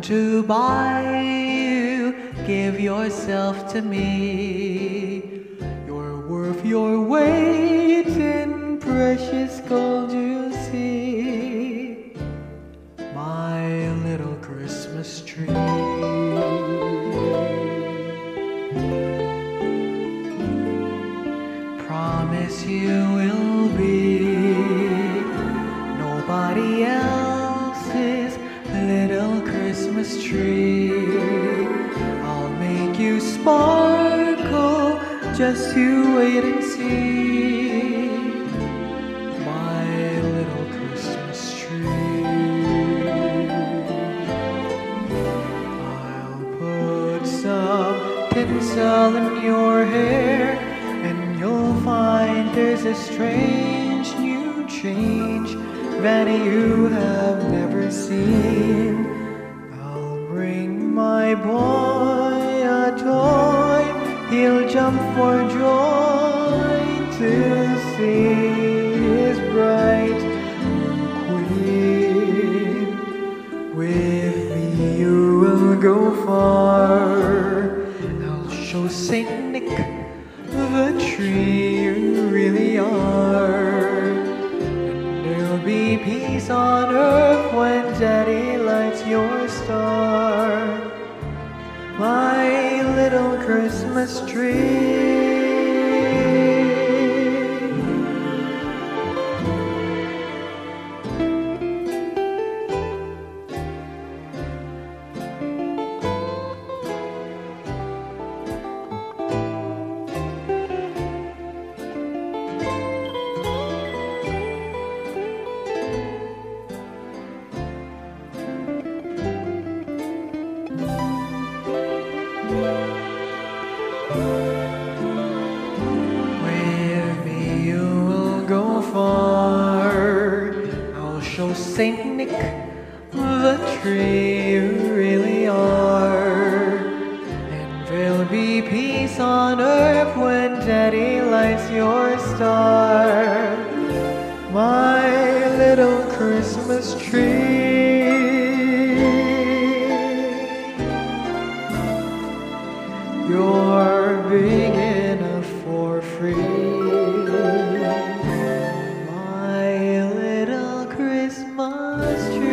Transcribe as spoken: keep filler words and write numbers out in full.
to buy you, give yourself to me. You're worth your weight in precious gold, you see, my little Christmas tree. Promise you will be nobody else's little Christmas tree. I'll make you sparkle, just you wait and see, my little Christmas tree. I'll put some tinsel in your hair, and you'll find there's a strange new change that you have never seen. I'll bring my boy a toy, he'll jump for joy to see his bright queen. With me you will go far, I'll show Saint Nick the tree you really are. And there'll be peace on earth when Daddy lights your star, my little Christmas tree. With me you will go far, I'll show Saint Nick the tree you really are. And there'll be peace on earth when Daddy lights your star, my little Christmas tree. You're big enough for free, my little Christmas tree.